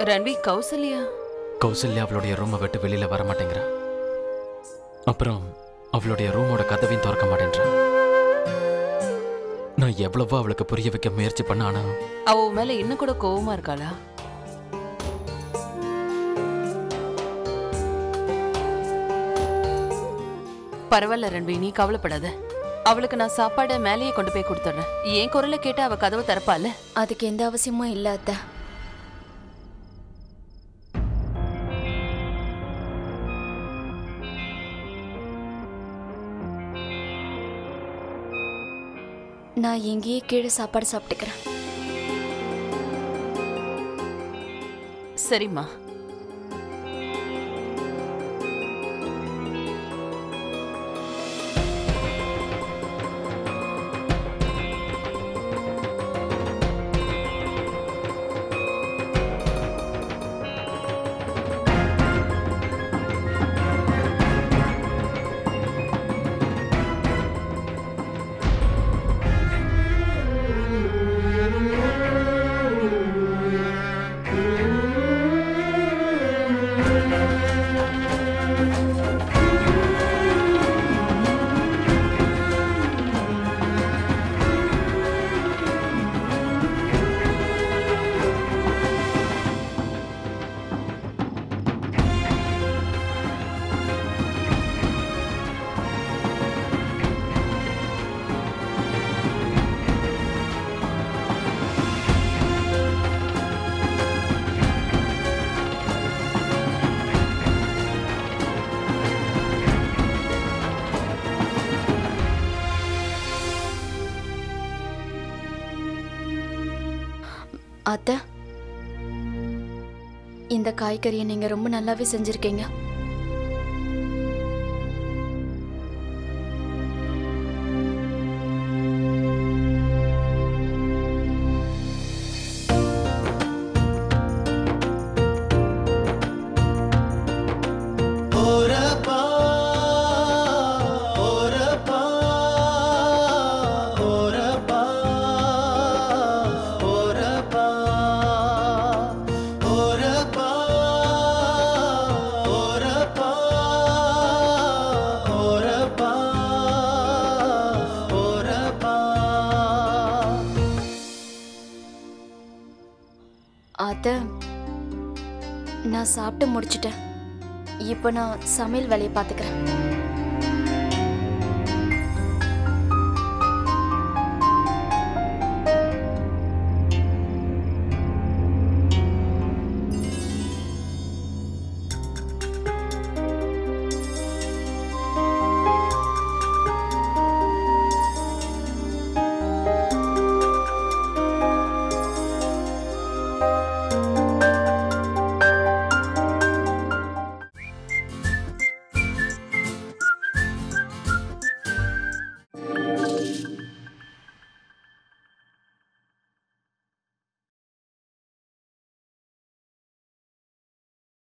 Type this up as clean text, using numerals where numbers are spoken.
ரன்வீர், கௌசல்யா அவளுடைய ரூமை விட்டு வெளியில வர மாட்டேங்கிறா. அப்புறம் அவளுடைய ரூமோட கதவையும் திறக்க மாட்டேன்றா. நான் எவ்வளவோ அவளுக்கு புரிய வைக்க முயற்சி பண்ண, ஆனா அவ மேல இன்னும் கூட கோவமா இருக்காளா? பரவாயில்ல ரன்வீர், நீ கவலைப்படாத. அவளுக்கு நான் சாப்பாடை மேலேயே கொண்டு போய் கொடுத்துட்றேன். ஏன் குரலை கேட்டு அவ கதவை திறப்பால. அதுக்கு எந்த அவசியமும் இல்ல அத்தை. நான் எங்கேயே கீழே சாப்பாடு சாப்பிட்டுக்கிறேன். சரிம்மா. அத்தை, இந்த காய்கறியை நீங்க ரொம்ப நல்லாவே செஞ்சிருக்கீங்க. அத்தை, நான் சாப்பிட்டு முடிச்சிட்டேன். இப்போ நான் சமையல் வேலையை பார்த்துக்கிறேன்.